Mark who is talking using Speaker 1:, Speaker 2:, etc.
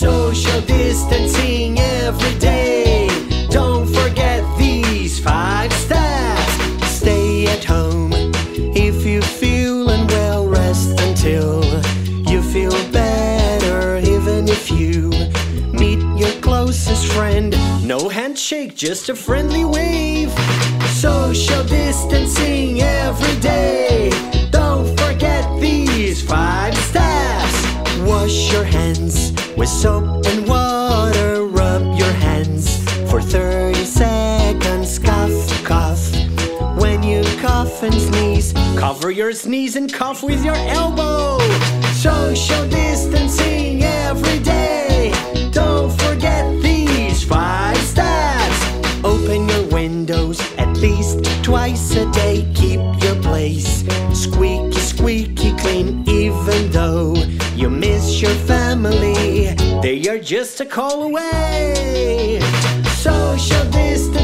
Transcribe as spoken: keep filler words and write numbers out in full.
Speaker 1: Social distancing every day. Don't forget these five steps. Stay at home. If you feel unwell, rest until you feel better. Even if you meet your closest friend, no handshake, just a friendly wave. Social distancing every day. Don't forget these five steps. Wash your hands with soap and water. Rub your hands for thirty seconds. Cough, cough. When you cough and sneeze, cover your sneeze and cough with your elbow. Social distancing every day. Don't forget these five steps. Open your windows at least twice a day. Keep your place squeaky, squeaky clean. Even though you miss your family, they are just a call away. Social distance